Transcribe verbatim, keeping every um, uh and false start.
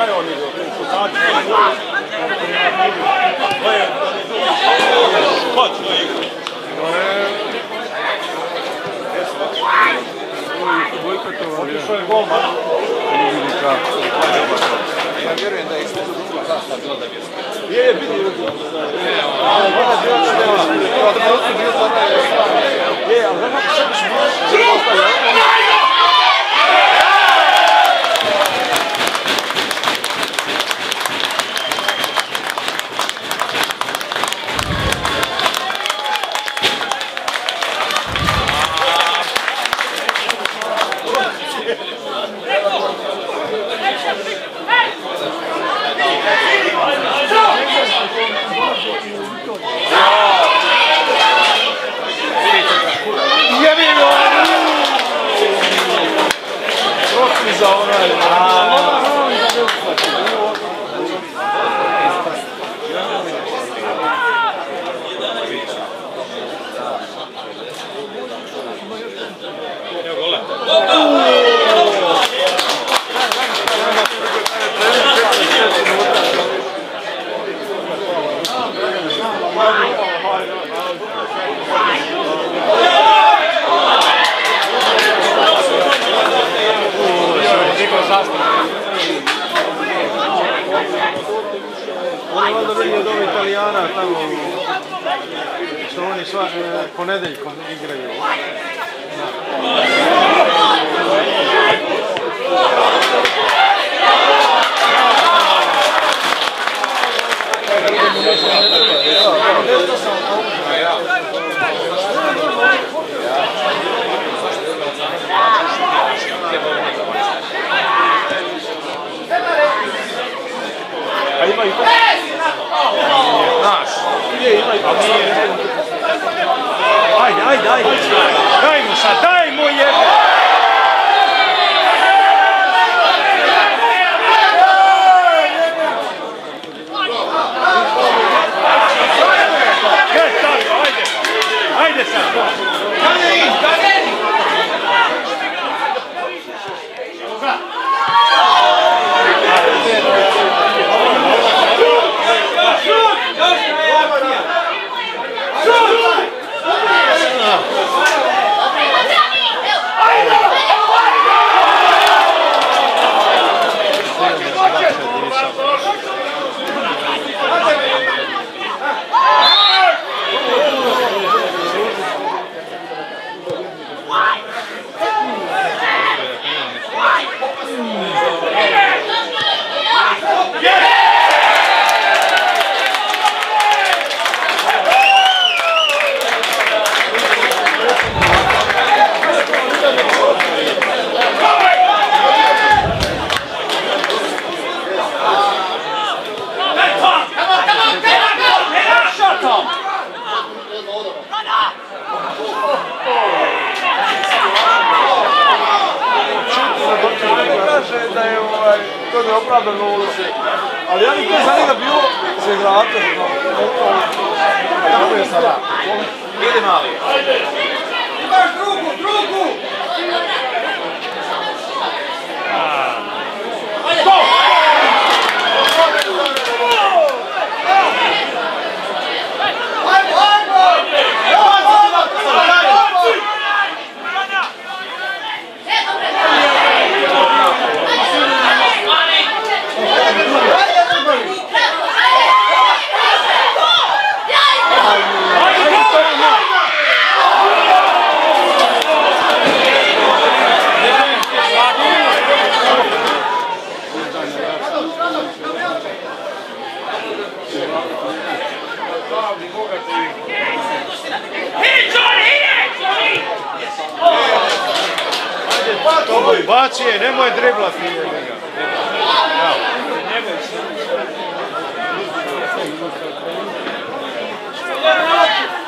je on igrao? Kucači. To je... Koč to je igrao? Otišao je golman. Ja vjerujem da je isto druga zastava bila da vjerujem. Je, je, vidi ljudi. Je, ali znaš kako sebi su ostavili? Za onaj, evo gole. On je valjda vidio od ovih Italijana tamo što oni sva ponedeljkom igraju. A ima i to? Naš. Je, ima i to. Ajde, ajde, ajde. Daj mu sad, daj mu jebe! Gdje stavio, ajde. Ajde sad. Kada im, kada im! Da je ovaj, to ne opravdano ulozi. Ali ja nikad za njega bio se igrate. Kako je sada? Ide mali. Imaš drugu, drugu! Toboji, baci je, nemoj driblati njega.